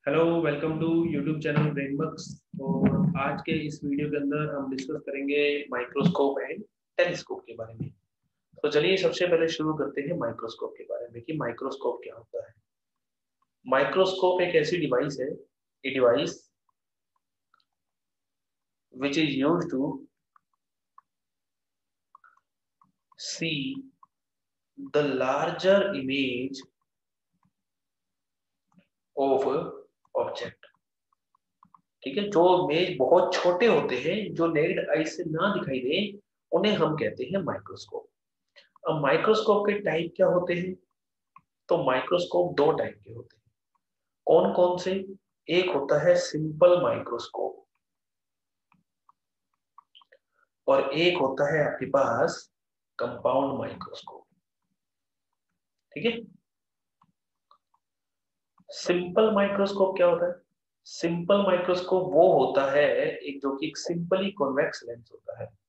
Hello, welcome to YouTube channel BrainBucks. और आज के इस वीडियो के अंदर हम डिस्कस करेंगे माइक्रोस्कोप एंड टेलीस्कोप के बारे में। तो चलिए सबसे पहले शुरू करते हैं माइक्रोस्कोप के बारे में कि माइक्रोस्कोप क्या होता है। माइक्रोस्कोप एक ऐसी डिवाइस है, a device which is used to see the larger image of object. ठीक है, जो इमेज बहुत छोटे होते हैं, जो नेक्ड आई से ना दिखाई दे, उन्हें हम कहते हैं माइक्रोस्कोप। अब माइक्रोस्कोप के टाइप क्या होते हैं? तो माइक्रोस्कोप दो टाइप के होते हैं। कौन कौन से? एक होता है सिंपल माइक्रोस्कोप और एक होता है आपके पास कंपाउंड माइक्रोस्कोप। ठीक है, सिंपल माइक्रोस्कोप क्या होता है? सिंपल माइक्रोस्कोप वो होता है एक जो कि एक सिंपली कॉन्वेक्स लेंस होता है।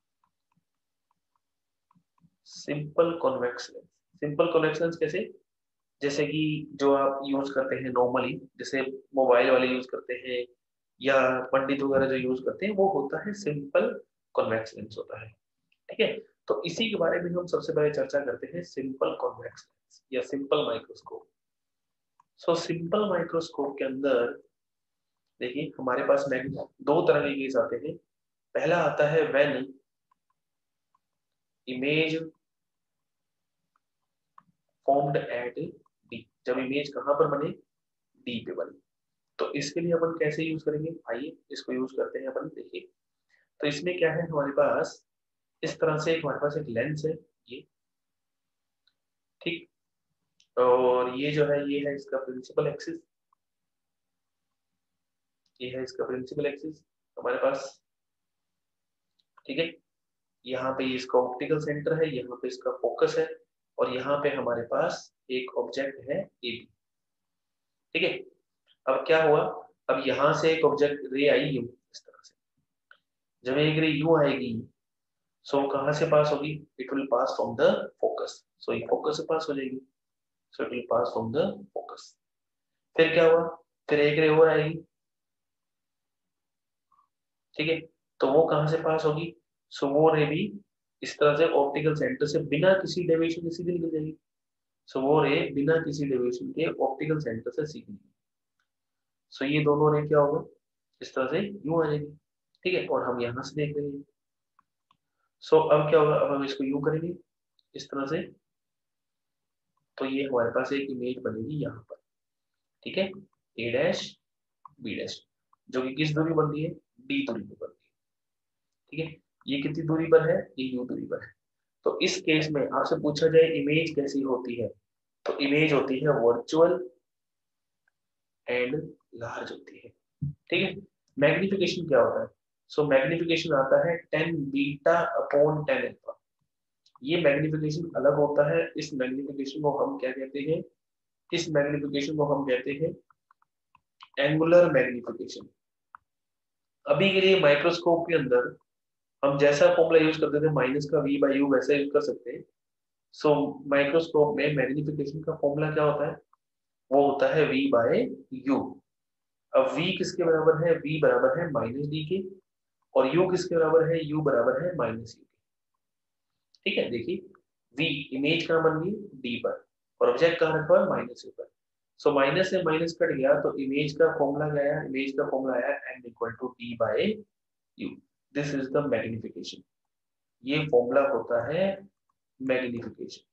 Simple convex lens. Simple convex lens कैसे? जैसे कि जो आप यूज करते हैं नॉर्मली, जैसे मोबाइल वाले यूज करते हैं या पंडित वगैरह जो यूज करते हैं, वो होता है सिंपल कॉन्वेक्स लेंस होता है। ठीक है, तो इसी के बारे में हम सबसे पहले चर्चा करते हैं, सिंपल कॉन्वेक्स लेंस या simple microscope. So simple microscope के अंदर देखिए हमारे पास दो तरह के केस आते हैं। पहला आता है when image formed at D. जब इमेज कहां पर बने? डी पे बने। तो इसके लिए अपन कैसे यूज करेंगे? आइए इसको यूज करते हैं अपन। देखिए, तो इसमें क्या है हमारे पास, इस तरह से हमारे पास एक लेंस है ये। ठीक, और ये जो है ये है इसका प्रिंसिपल एक्सिस। ये है इसका प्रिंसिपल एक्सिस हमारे पास। ठीक है, यहाँ पे इसका ऑप्टिकल सेंटर है, यहाँ पे इसका फोकस है, और यहाँ पे हमारे पास एक ऑब्जेक्ट है ए बी। ठीक है, अब क्या हुआ, अब यहाँ से एक ऑब्जेक्ट रे आई यूं इस तरह से। जब एक रे यूं आएगी, सो कहाँ से पास होगी? It will pass from the focus. So ये फोकस से पास हो जाएगी। So it will pass from the focus. फिर क्या हुआ? फिर एक रे और आएगी। ठीक है, तो वो कहाँ से पास होगी? सो वो रे भी इस तरह से ऑप्टिकल सेंटर से बिना किसी डेविएशन के सीधे निकल जाएगी। सो वो रे बिना किसी डेविएशन के ऑप्टिकल सेंटर से सीधे निकल। सो ये दोनों रे क्या होगा? इस तरह से यूं आ जाएगी। ठीक है, और हम यहाँ से देख रहे हैं। सो अब क्या होगा? अब हम इसको यूं करेंगे इस तरह से, तो ये हमारे पास एक इमेज बनेगी यहाँ पर। ठीक है, ए डैश बी डैश, जो कि किस दूरी बन रही है? डी दूरी पर बन रही है। ठीक है, ये कितनी दूरी पर है? ये यू दूरी पर है। तो इस केस में आपसे पूछा जाए इमेज कैसी होती है, तो इमेज होती है वर्चुअल एंड लार्ज होती है। ठीक है, मैग्निफिकेशन क्या होता है? सो मैग्निफिकेशन आता है 10 बीटा अपॉन 10 अल्फा। ये मैग्निफिकेशन अलग होता है। इस मैग्निफिकेशन को हम क्या कहते हैं? इस मैग्निफिकेशन को हम कहते हैं एंगुलर मैग्निफिकेशन। अभी के लिए माइक्रोस्कोप के अंदर हम जैसा फॉर्मूला यूज करते थे माइनस का वी बाई यू, वैसा यूज कर सकते हैं। सो माइक्रोस्कोप में मैग्निफिकेशन का फॉर्मूला क्या होता है? वो होता है वी बाय यू। अब v किसके बराबर है? v बराबर है माइनस डी के। और u किसके बराबर है? u बराबर है माइनस यू के। ठीक है, देखिए v इमेज कहाँ बन गई? d पर, और ऑब्जेक्ट कहाँ रखा है? माइनस यू पर। सो माइनस से माइनस कट गया, तो इमेज का फॉर्मूला क्या आया? इमेज का फॉर्मूला आया m equal to D by U. This is the magnification. ये फॉर्मूला होता है मैग्निफिकेशन।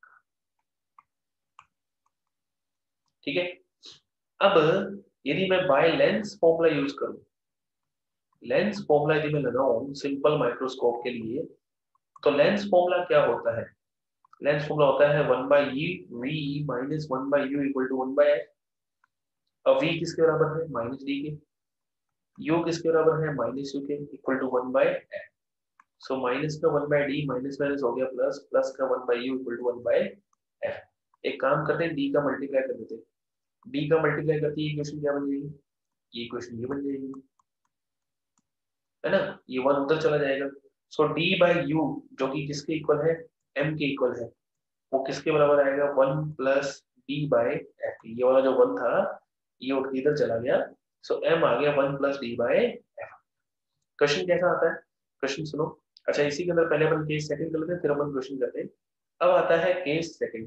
ठीक है, अब यदि मैं बाय लेंस फॉर्मूला यूज करूं, लेंस फॉर्मूला यदि मैं लगाऊं सिंपल माइक्रोस्कोप के लिए, तो लेंस फॉर्मूला क्या होता है? लेंस फॉर्मूला होता है 1 by E V minus 1 by U equal to 1 by F. अब वी किसके बराबर है? माइनस डी के। यू किसके बराबर है? माइनस यू के equal to 1 by F. So minus का 1 बाई डी माइनस माइनस हो गया प्लस, प्लस का 1 by U equal to 1 by F. एक काम करते हैं, डी का मल्टीप्लाई कर देते हैं। डी का मल्टीप्लाई करते ही इक्वेशन क्या बन जाएगी? ये इक्वेशन ये बन जाएगी, है ना? ये वन उधर चला जाएगा। सो डी बाई यू जो कि किसके इक्वल है? एम के इक्वल है। वो किसके बराबर आएगा? 1 प्लस डी बाई एफ। ये वाला जो 1 था, ये उठ के इधर चला गया, सो m आ गया 1 plus D by F. Question कैसा आता है, क्वेश्चन सुनो। अच्छा इसी के अंदर पहले अपन केस सेकंड कर लेते हैं, फिर अपन क्वेश्चन करते हैं। अब आता है केस सेकंड।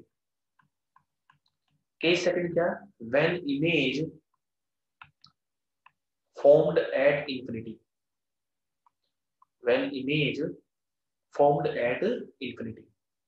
केस सेकंड क्या, when image formed at infinity, when image formed at infinity,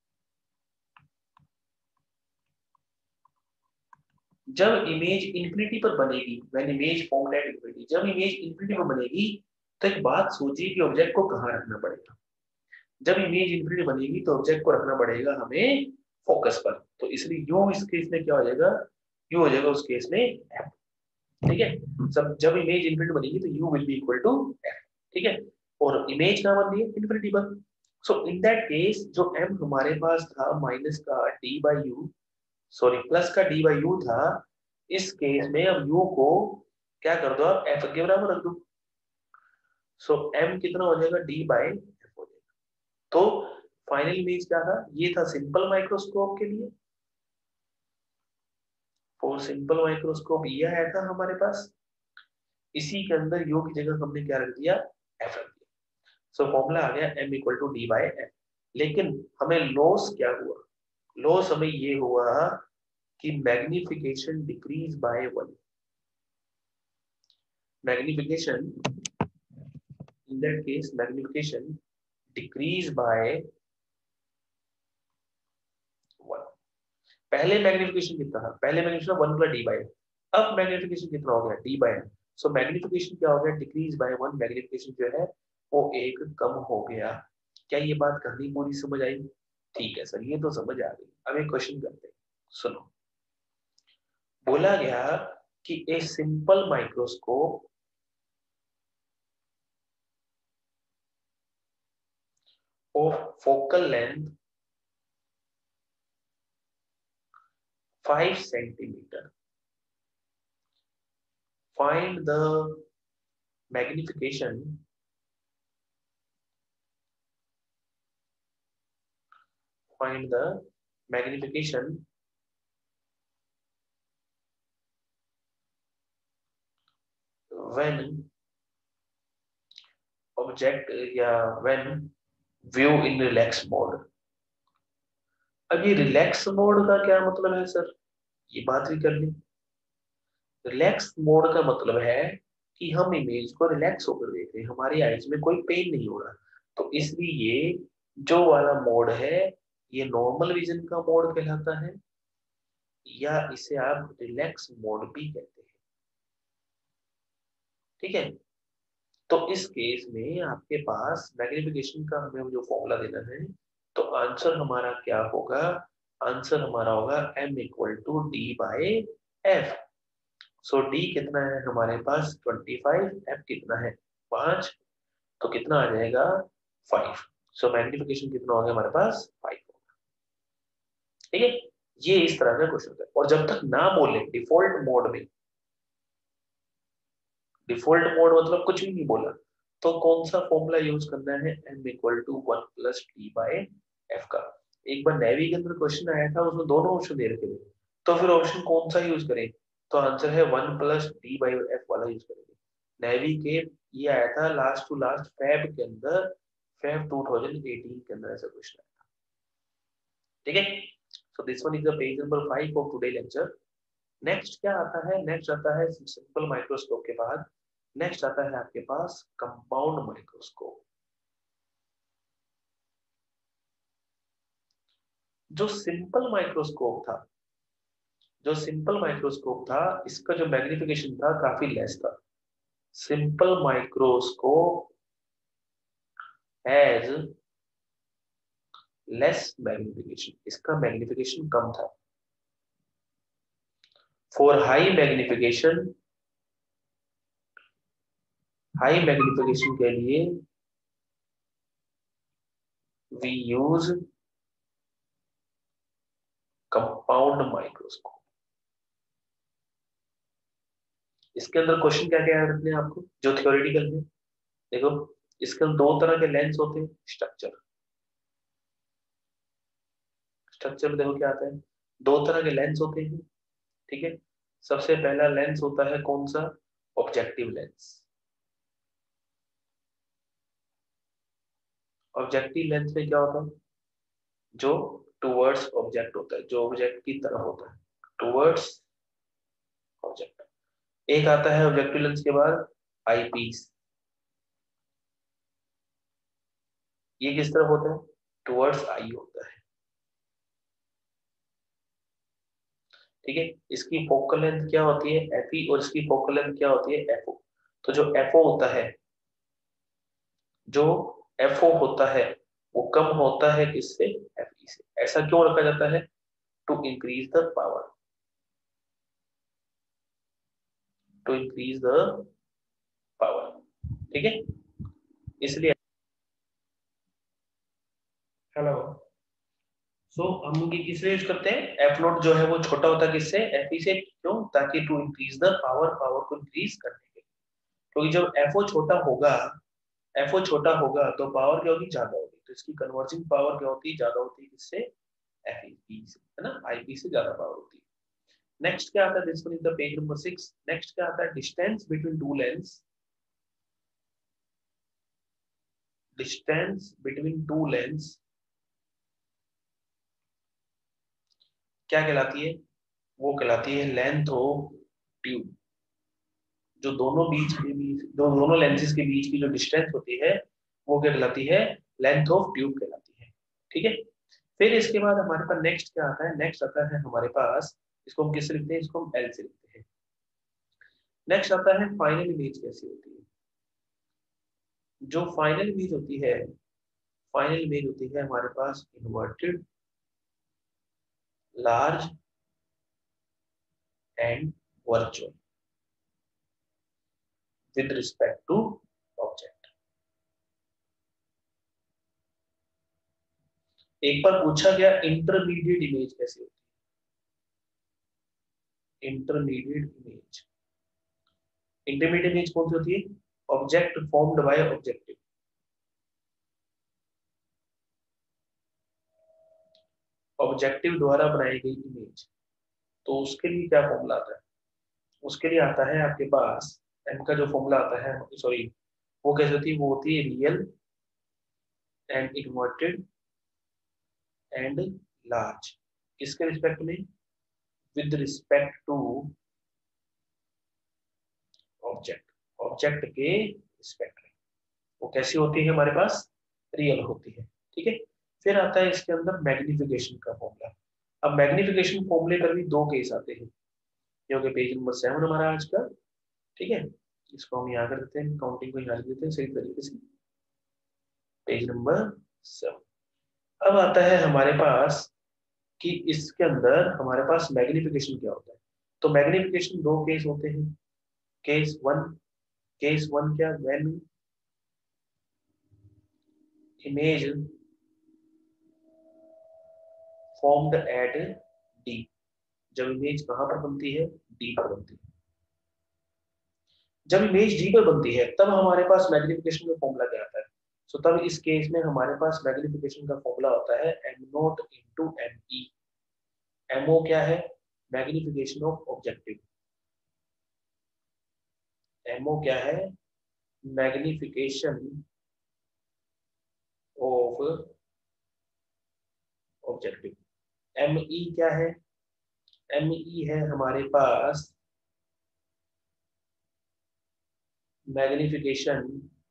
जब इमेज इंफिनिटी पर बनेगी, when image formed at infinity, जब इमेज इंफिनिटी पर बनेगी तो एक बात सोचिए कि ऑब्जेक्ट को कहाँ रखना पड़ेगा। जब इमेज इंफिनिटी बनेगी तो ऑब्जेक्ट को रखना पड़ेगा हमें फोकस पर, तो इसलिए यू इस केस में क्या हो जाएगा, यू हो जाएगा उस केस में एफ। ठीक है, सब जब इमेज इंफिनिटी बनेगी तो U will be equal to F. ठीक है, और इमेज कहाँ बन रही है, इंफिनिटी पर। सो इन दैट केस जो m हमारे पास था माइनस का d by U, sorry plus का d बाई यू था, इस केस में अब u को क्या कर दो आप f के बराबर रख दो। सो m कितना हो जाएगा, d बाई f हो जाएगा। तो फाइनल इमेज क्या था, ये था सिंपल माइक्रोस्कोप के लिए, फॉर सिंपल माइक्रोस्कोप ये आया था हमारे पास। इसी के अंदर u की जगह हमने क्या रख दिया, f रख दिया। सो फॉर्मूला आ गया m equal to D by F. लेकिन हमें लॉस क्या हुआ, लॉस हमें ये हुआ कि magnification decrease by 1। Magnification in that case magnification decrease by 1। पहले मैग्निफिकेशन कितना था, पहले मैग्निफिकेशन 1 प्लस डी बाई, अब मैग्निफिकेशन कितना हो गया, डी बाई। सो मैग्निफिकेशन क्या हो गया, डिक्रीज बाय 1, मैग्निफिकेशन जो है वो एक कम हो गया। क्या ये बात कहानी पूरी समझ आई, ठीक है सर ये तो समझ आ गई। अब एक क्वेश्चन करते हैं, सुनो। बोला गया कि a simple microscope of focal length 5 centimeter, find the magnification find the magnification when object या when view in relax mode। अब ये रिलैक्स मोड का क्या मतलब है सर, ये बात भी कर ली। रिलैक्स मोड का मतलब है कि हम इमेज को रिलैक्स होकर देख रहे हैं, हमारी आईज में कोई पेन नहीं हो रहा, तो इसलिए ये जो वाला मोड है ये नॉर्मल विजन का मोड कहलाता है, या इसे आप रिलैक्स मोड भी कहते हैं। ठीक है, तो इस केस में आपके पास मैग्निफिकेशन का हमें जो फॉर्मूला देना है, तो आंसर हमारा क्या होगा, आंसर हमारा होगा m equal to D by F. So d कितना है हमारे पास 25, f कितना है 5, तो कितना आ जाएगा 5। सो मैग्निफिकेशन कितना हो गया हमारे पास 5 होगा। ठीक है, ये इस तरह का क्वेश्चन है। और जब तक ना बोले डिफॉल्ट मोड में, डिफॉल्ट मोड मतलब कुछ भी नहीं बोला, तो कौन सा फॉर्मूला यूज करना है, m equal to 1 plus T by F का। एक बार नेवी के अंदर क्वेश्चन आया था, उसमें दोनों ऑप्शन दे रखे थे, तो फिर ऑप्शन कौन सा यूज करें, तो आंसर है 1 प्लस टी बाई एफ वाला यूज करेंगे। नेवी के ये आया था लास्ट टू लास्ट फैब के अंदर, फैब 2018 के अंदर ऐसा क्वेश्चन आया था। ठीक है, so this one is the page number 5 of today lecture. Next क्या आता है, नेक्स्ट आता है सिंपल माइक्रोस्कोप के बाद नेक्स्ट आता है आपके पास कंपाउंड माइक्रोस्कोप। जो सिंपल माइक्रोस्कोप था, जो सिंपल माइक्रोस्कोप था इसका जो मैग्निफिकेशन था काफी लेस था। Simple microscope has less magnification, इसका मैग्निफिकेशन कम था। For high magnification, high magnification के लिए वी यूज कंपाउंड माइक्रोस्कोप। इसके अंदर क्वेश्चन क्या क्या याद रखने हैं आपको जो थ्योरेटिकल है, देखो इसके अंदर दो तरह के लेंस होते हैं, स्ट्रक्चर, स्ट्रक्चर में देखो क्या आता है, दो तरह के लेंस होते हैं। ठीक है, सबसे पहला लेंस होता है कौन सा? Objective lens. ऑब्जेक्टिव लेंस में क्या होता है? जो टुवर्ड्स ऑब्जेक्ट होता है, जो ऑब्जेक्ट की तरफ होता है, टुवर्ड्स ऑब्जेक्ट। एक आता है ऑब्जेक्टिव लेंस के बाद आई पीस। ये किस तरफ होता है? टुवर्ड्स आई होता है। ठीक है, इसकी फोकल लेंथ क्या होती है? एफ ई, और इसकी फोकल लेंथ क्या होती है? F O. तो जो एफ ओ होता है, जो एफ ओ होता है, वो कम होता है किससे? एफ ई से। ऐसा क्यों रखा जाता है? To increase the power, to increase the power. ठीक है, इसलिए। हेलो। सो हम लोग ये किस लिए यूज करते हैं? एफ नोट जो है वो छोटा होता है किससे? एफ ई से। क्यों? ताकि to increase the power, power को इंक्रीज करने के लिए। क्योंकि जब एफ ओ छोटा होगा, एफ ओ छोटा होगा तो पावर क्या होगी? ज्यादा होगी। तो इसकी कन्वर्जिंग पावर क्या होती है? ज्यादा होती है किससे? एफ ई पी से, है ना? आई पी से ज्यादा पावर होती है। नेक्स्ट क्या आता है? This one is the page number 6। Next क्या आता है? Distance between two lens. Distance between two lens क्या कहलाती है? वो कहलाती है लेंथ ऑफ ट्यूब। जो दोनों बीच के बीच, जो दोनों लेंसेज के बीच की जो डिस्टेंस होती है, वो क्या कहलाती है? लेंथ ऑफ ट्यूब कहलाती है। ठीक है, फिर इसके बाद हमारे पास नेक्स्ट क्या आता है? नेक्स्ट आता है हमारे पास, इसको हम किससे लिखते हैं? इसको हम एल से लिखते हैं। नेक्स्ट आता है फाइनल इमेज कैसी होती है? जो फाइनल इमेज होती है, फाइनल इमेज होती है हमारे पास inverted, large and virtual with respect to object. एक बार पूछा गया इंटरमीडिएट इमेज कैसी होती है? इंटरमीडिएट इमेज, इंटरमीडिएट इमेज कौन सी होती है? Object formed by objective. Objective द्वारा बनाई गई इमेज। तो उसके लिए क्या फॉर्मूला आता है? उसके लिए आता है आपके पास एम का जो फॉर्मूला आता है, सॉरी, वो कैसे होती है? वो होती है real and inverted and large. किसके रिस्पेक्ट में? With respect to object, object के रिस्पेक्ट में। वो कैसी होती है हमारे पास? रियल होती है। ठीक है, फिर आता है इसके अंदर मैग्निफिकेशन का फॉर्मूला। अब मैग्निफिकेशन फॉर्मूले पर भी दो केस आते हैं, जो कि पेज नंबर 7 हमारा आज का। ठीक है, इसको हम यहाँ कर देते हैं, काउंटिंग को यहाँ लिख देते हैं सही तरीके से। Page number 7। अब आता है हमारे पास कि इसके अंदर हमारे पास मैग्निफिकेशन क्या होता है? तो मैग्निफिकेशन दो केस होते हैं। केस वन, केस वन क्या? When image formed at D. जब इमेज कहां पर बनती है? डी पर बनती है। जब इमेज डी पर बनती है तब हमारे पास मैग्निफिकेशन का फॉर्मूला क्या आता है? सो तब इस केस में हमारे पास मैग्निफिकेशन का फॉर्मूला होता है M not into M E. MO क्या है? Magnification of objective. एमओ क्या है? Magnification of objective. M E क्या है? एम ई है हमारे पास मैग्निफिकेशन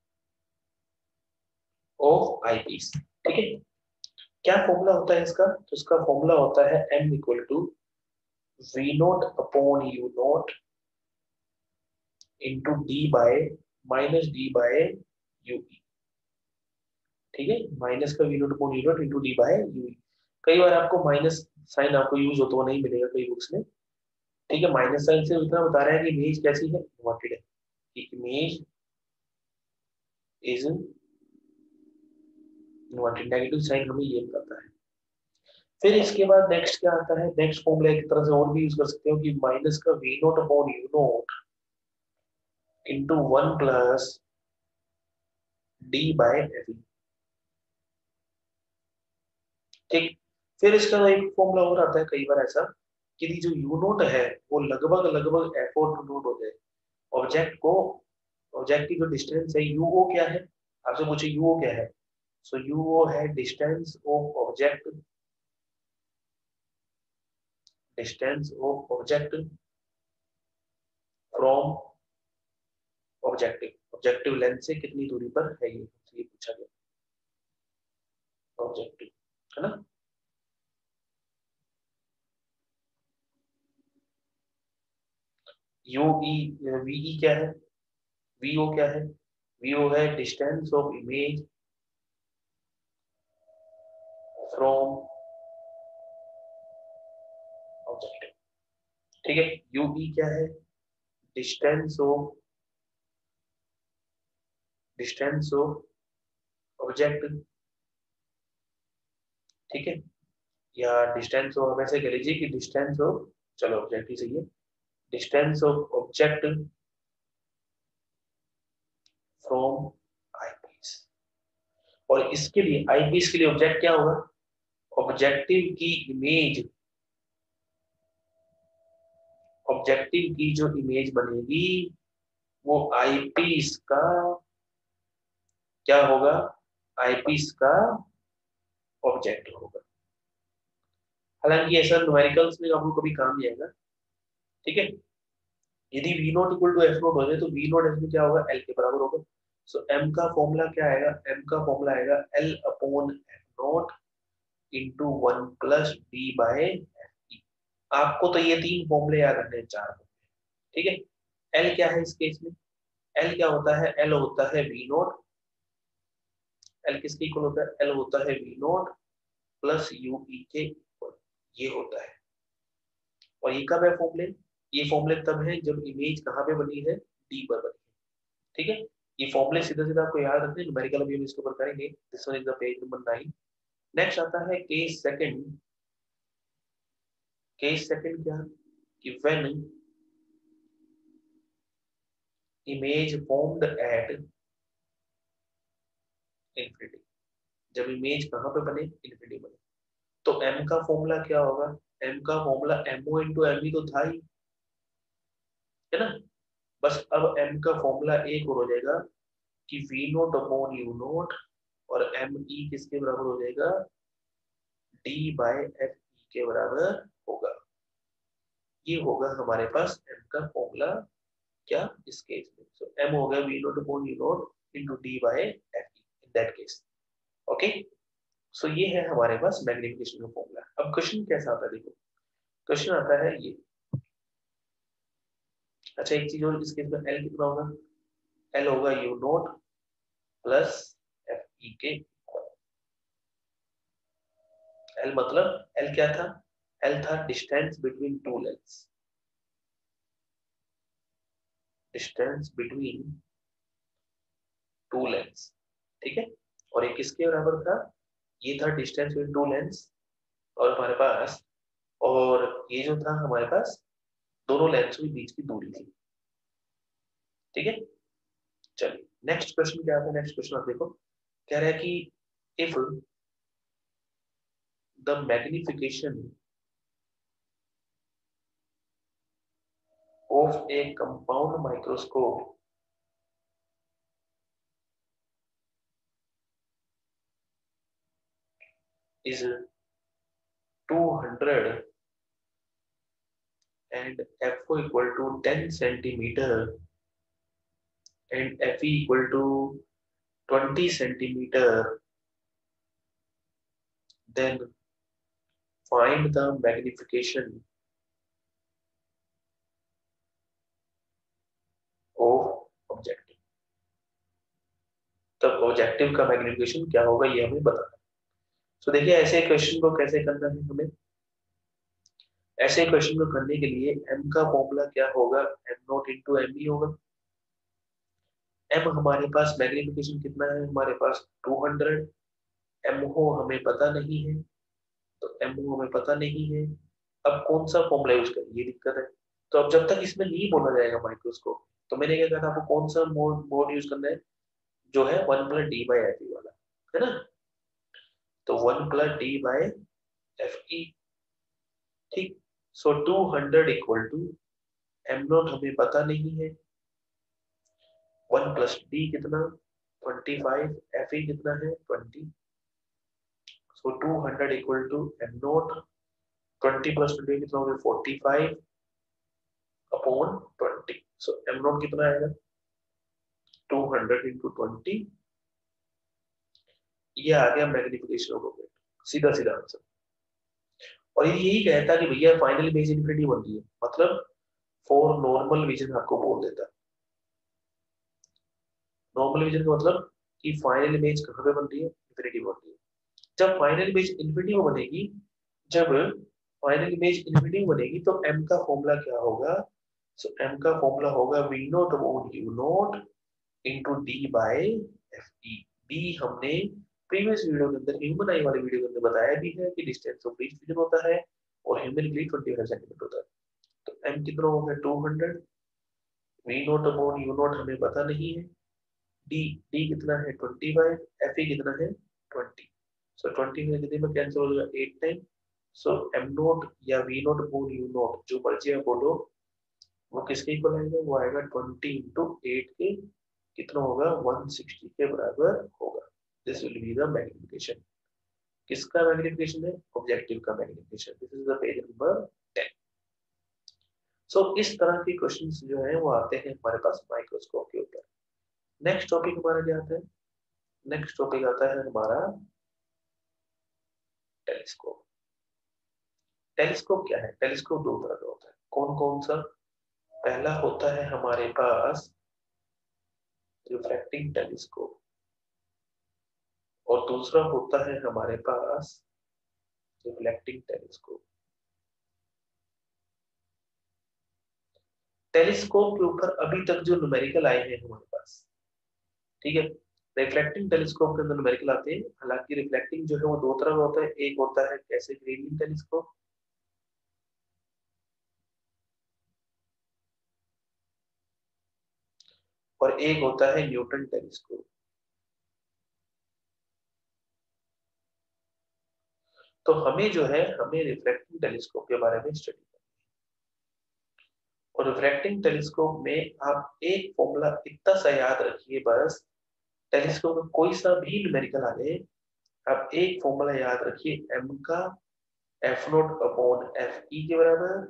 ऑफ आई पीस। ठीक है, क्या फॉर्मूला होता है इसका? तो इसका फॉर्मूला होता है M equal to V not upon U not into D by minus D by U E. ठीक है, माइनस का V not upon U not into D by U E. कई बार आपको माइनस साइन आपको यूज होता हुआ नहीं मिलेगा कई बुक्स में। ठीक है, माइनस साइन से इतना बता रहा है कि इमेज कैसी है? इन्वर्टेड है, कि image is inverted. Negative sign हमें ये बताता है। फिर इसके बाद नेक्स्ट क्या आता है? नेक्स्ट फॉर्मूला एक तरह से और भी यूज कर सकते हो कि माइनस का V not upon U not into 1 plus D by F. ठीक, फिर इसका एक फॉर्मूला और आता है कई बार ऐसा कि जो यू नोट है वो लगभग लगभग एफ ओ नोट हो जाए। ऑब्जेक्ट को, ऑब्जेक्ट की जो डिस्टेंस है यू ओ क्या है, आपसे पूछे यू ओ क्या है, सो यू ओ है distance of object, distance of object from objective, objective length से कितनी दूरी पर है ये पूछा गया, ऑब्जेक्टिव, है ना। यू ई, वीई क्या है, वीओ क्या है, वीओ है distance of image from objective, ठीक है। यूई क्या है, distance of, distance of object, ठीक है, या डिस्टेंस ऑफ, वैसे कह लीजिए कि डिस्टेंस ऑफ, चलो ऑब्जेक्ट ही सही है, distance of object from eyepiece. और इसके लिए आईपीस के लिए ऑब्जेक्ट क्या होगा, ऑब्जेक्टिव की इमेज, ऑब्जेक्टिव की जो इमेज बनेगी वो आईपीस का क्या होगा, आईपीस का ऑब्जेक्ट होगा। हालांकि ऐसा न्यूमेरिकल्स में आपको कभी काम नहीं आएगा, ठीक है। यदि V not equal to F not हो जाए तो वी नॉट इसमें क्या होगा, एल के बराबर होगा। सो एम का फॉर्मूला क्या आएगा, एम का फॉर्मूला आएगा L upon F not into one plus D by F E. आपको तो ये तीन फॉर्मूले याद रखने हैं, चार, ठीक है। एल क्या है इस केस में, एल क्या होता है, एल होता है वी नॉट, एल किसके इक्वल होता है, एल होता है V not plus U E के इक्वल, ये होता है। और ये कब है फॉर्मूले, ये फॉर्मूले तब है जब इमेज कहाँ पे बनी है, डी पर बनी है, ठीक है। ये फॉर्मूले सीधा सीधा आपको याद रखने, न्यूमेरिकल अभी हम इसके ऊपर करेंगे। This one is the page number 9। Next आता है केस सेकंड। केस सेकंड क्या, कि when image formed at infinity, जब इमेज कहाँ पे बने, इंफिनिटी बने, तो एम का फॉर्मूला क्या होगा, एम का formula MO into M E तो था ही, है ना। बस अब एम का फॉर्मूला एक और हो जाएगा कि V not upon U not, और एम ई किसके बराबर हो जाएगा, डी बाय एफ ई के बराबर होगा। ये होगा हमारे पास एम का फॉर्मूला, क्या इस केस में, सो एम हो गया V not upon U not into D by F E in that case, okay. So ये है हमारे पास मैग्निफिकेशन का फॉर्मूला। अब क्वेश्चन कैसा आता है, देखो क्वेश्चन आता है ये, अच्छा एक चीज और, इस केस में एल कितना होगा, एल होगा U not plus F E के, एल मतलब एल क्या था, एल था distance between two lengths, distance between two lengths, ठीक है। और ये किसके बराबर था, ये था डिस्टेंस बिटवीन टू लेंथ्स, और हमारे पास, और ये जो था हमारे पास दोनों लेंथ्स के बीच की दूरी थी, ठीक है। चलिए नेक्स्ट क्वेश्चन क्या आता है, नेक्स्ट क्वेश्चन आप देखो, कह रहा है कि if the magnification of a compound microscope is 200 and FO equal to 10 centimeter and FE equal to 20 centimeter, then find the magnification of objective। तब ऑब्जेक्टिव का मैग्निफिकेशन क्या होगा ये हमें बताना है। तो देखिए ऐसे क्वेश्चन को कैसे करना है हमें, ऐसे क्वेश्चन को करने के लिए m का फॉर्मूला क्या होगा, m not into M E होगा। m हमारे पास मैग्निफिकेशन कितना है, हमारे पास 200, m हो हमें पता नहीं है, तो m हो हमें पता नहीं है। अब कौन सा फॉर्मूला यूज करें, ये दिक्कत है। तो अब जब तक इसमें नहीं बोला जाएगा माइक्रोस्कोप, तो मैंने क्या कहा था आपको, कौन सा मोड यूज करना है, जो है one plus D by F E वाला, है ना। तो one plus D by F E, ठीक। So 200 equal to M not हमें पता नहीं है, 1 प्लस डी कितना 25, एफ ई कितना है 20, so 200 equal to M not 20 plus 20 कितना हो गया 45 अपॉन 20, सो एम नॉट कितना आएगा 200 इंटू 20, ये आ गया मैग्निफिकेशन ऑफ ऑब्जेक्ट, सीधा सीधा आंसर। और ये यही कहता कि भैया फाइनल इमेज इन्फिनिटी बन रही है, मतलब फॉर नॉर्मल विजन आपको बोल देता। नॉर्मल विजन का मतलब कि फाइनल इमेज कहाँ पे बन रही है, इन्फिनिटी बन रही है। जब फाइनल इमेज इन्फिनिटी में बनेगी, जब फाइनल इमेज इन्फिनिटी में बनेगी तो एम का फॉर्मूला क्या होगा, सो एम का फॉर्मूला होगा V not upon U not into D by F E. D हमने प्रीवियस वीडियो के अंदर, ह्यूमन आई वाले वीडियो के अंदर बताया भी है कि डिस्टेंस ऑफ रीच विजन होता है और ह्यूमन के लिए 25 सेंटीमीटर होता है। तो एम कितना हो गया 200, V not upon U not हमें पता नहीं है, डी डी कितना है 25, एफ ई कितना है 20, सो 20 में कितने में कैंसिल हो जाएगा 8 टाइम, सो एम नॉट या V not upon U not जो मर्जी आप बोलो, वो किसके इक्वल आएगा, वो आएगा 20 इंटू 8 के कितना होगा 160 के बराबर होगा। This will be the magnification. किसका मैग्निफिकेशन है, ऑब्जेक्टिव का magnification. This is the page number 10। So इस तरह के क्वेश्चंस जो है वो आते हैं हमारे पास माइक्रोस्कोप के ऊपर। नेक्स्ट टॉपिक हमारा क्या आता है, नेक्स्ट टॉपिक आता है हमारा टेलीस्कोप। टेलीस्कोप क्या है, टेलीस्कोप दो तरह का होता है, कौन कौन सा, पहला होता है हमारे पास रिफ्रैक्टिंग टेलीस्कोप और दूसरा होता है हमारे पास रिफ्लेक्टिंग टेलीस्कोप। टेलीस्कोप के ऊपर अभी तक जो न्यूमेरिकल आए हैं हमारे पास, ठीक है, रिफ्लेक्टिंग टेलीस्कोप के अंदर न्यूमेरिकल आते हैं। हालांकि रिफ्लेक्टिंग जो है वो दो तरह का होता है, एक होता है कैसे ग्रेविंग टेलीस्कोप और एक होता है न्यूटन टेलीस्कोप। तो हमें जो है हमें रिफ्लेक्टिंग टेलीस्कोप के बारे में स्टडी करना है। और रिफ्लेक्टिंग टेलीस्कोप में आप एक फॉर्मूला इतना सा याद रखिए बस, टेलीस्कोप में कोई सा भी न्यूमेरिकल आ जाए, आप एक फॉर्मूला याद रखिए, एम का F not upon F E के बराबर,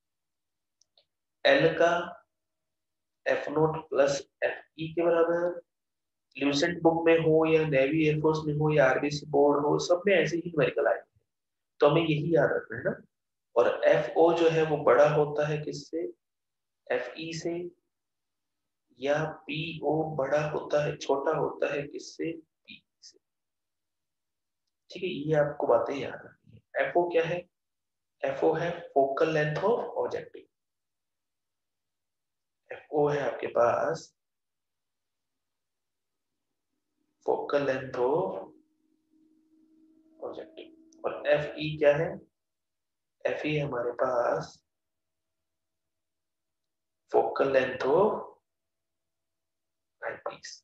एल का F not plus F E के बराबर। ल्यूसेंट बुक में हो या नेवी एयरफोर्स में हो या आरबीसी बोर्ड हो, सब में ऐसे ही न्यूमेरिकल आए, तो हमें यही याद रखना है ना। और एफ ओ जो है वो बड़ा होता है किससे, एफ ई से, या पी ओ बड़ा होता है छोटा होता है किससे, पी से। ठीक है, ये आपको बातें याद रखनी है। एफ ओ क्या है, एफ ओ है focal length of objective. F O है आपके पास फोकल लेंथ ऑफ ऑब्जेक्टिव। और एफ ई क्या है, एफ ई हमारे पास फोकल लेंथ ऑफ आईपीस।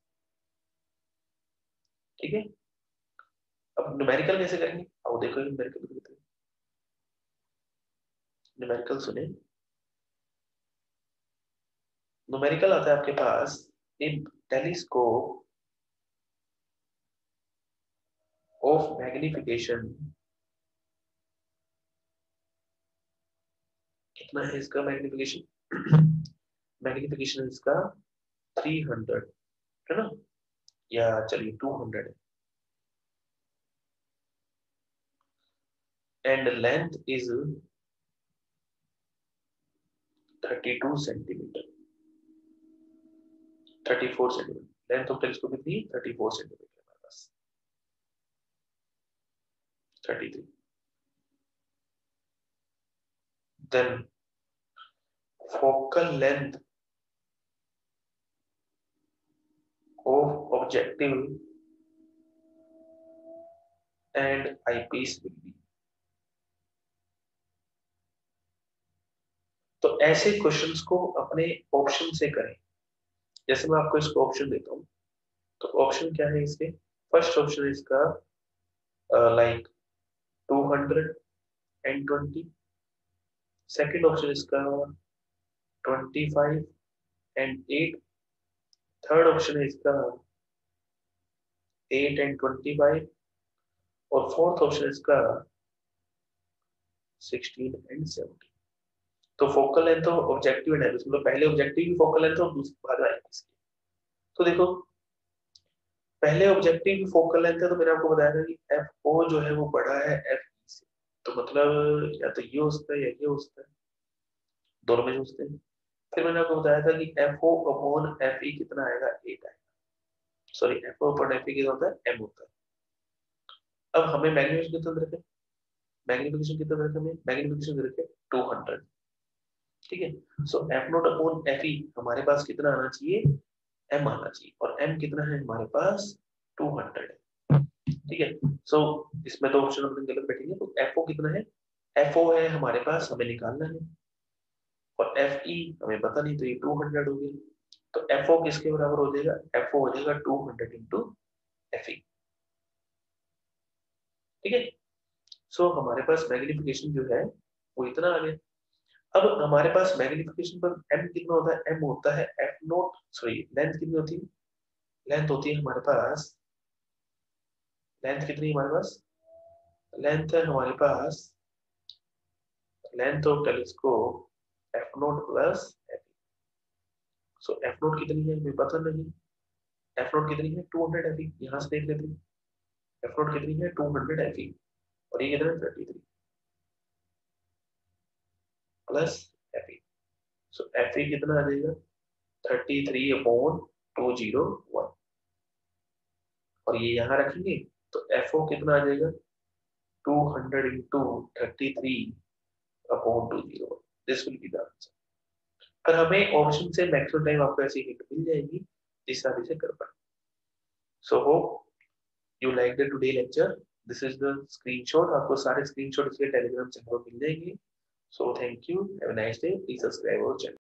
ठीक है, अब न्यूमेरिकल कैसे करेंगे, अब देखो न्यूमेरिकल करते हैं। न्यूमेरिकल सुने, न्यूमेरिकल आता है आपके पास इन टेलीस्कोप ऑफ मैग्निफिकेशन, कितना है इसका मैग्निफिकेशन, मैग्निफिकेशन इसका 300 है ना, या चलिए 200 है, and length is 32 centimeter, 34 centimeter. Length of telescope कितनी 34 सेंटीमीटर हमारे पास, 33। Then focal length of objective and eyepiece will be. तो ऐसे क्वेश्चंस को अपने ऑप्शन से करें। जैसे मैं आपको इसको ऑप्शन देता हूँ, तो ऑप्शन क्या है इसके, फर्स्ट ऑप्शन है इसका लाइक 220, सेकंड ऑप्शन इसका 25 एंड 8। थर्ड ऑप्शन है इसका 8 एंड 25। और फोर्थ ऑप्शन इसका 16 एंड 17। तो फोकल लेंथ और ऑब्जेक्टिव एंड एवरेज, मतलब पहले ऑब्जेक्टिव की फोकल लेंथ और दूसरी बाद आएगी इसकी। तो देखो पहले ऑब्जेक्टिव की फोकल लेंथ है, तो मैंने आपको बताया था कि एफ ओ जो है वो बड़ा है एफ ई से। तो मतलब या तो ये हो सकता है या ये हो सकता है, दोनों में से हो सकते हैं। फिर मैंने आपको बताया था कि F O upon F E कितना आएगा, 8 आएगा। Sorry, F O upon F E कितना होता है, एम होता है। अब हमें मैग्नीफिकेशन कितना दे रखे, मैग्नीफिकेशन कितना दे रखे, हमें मैग्नीफिकेशन दे रखे 200। ठीक है, so F not upon F E हमारे पास कितना आना चाहिए, एम आना चाहिए। और एम कितना है हमारे पास, 200 है। ठीक है, सो इसमें तो ऑप्शन अपने गलत बैठेंगे। तो एफ ओ कितना है, एफ ओ है हमारे पास, हमें निकालना है। और एफ ई हमें पता नहीं, तो ये 200 हो गया। तो एफ ओ किसके बराबर हो जाएगा, एफ ओ हो जाएगा 200 इंटू एफ ई। ठीक है, सो हमारे पास मैग्निफिकेशन जो है वो इतना आ गया। अब हमारे पास मैग्निफिकेशन पर एम कितना होता है, एम होता है एफ नोट, सॉरी लेंथ कितनी होती है, लेंथ होती है हमारे पास, लेंथ कितनी है हमारे पास, लेंथ है हमारे पास, length of telescope F not plus F. So F not कितनी है हमें पता नहीं, एफ नोट कितनी है 200 एफ, यहाँ से देख लेते हैं। एफ नोट कितनी है 200 एफ, और ये कितना है 33 प्लस एफ। सो एफ कितना आ जाएगा 33/201। और ये यहाँ रखेंगे तो एफ ओ कितना आ जाएगा 200 into 33/201। This will be the answer. पर हमें ऑप्शन से मैक्सिमम टाइम आपको ऐसी हिंट मिल जाएगी जिस हिसाब से कर पाए। So hope you like the today lecture. This is the screenshot, आपको सारे स्क्रीनशॉट इसके टेलीग्राम चैनल पर मिल जाएंगे। So thank you, have a nice day, please subscribe our channel.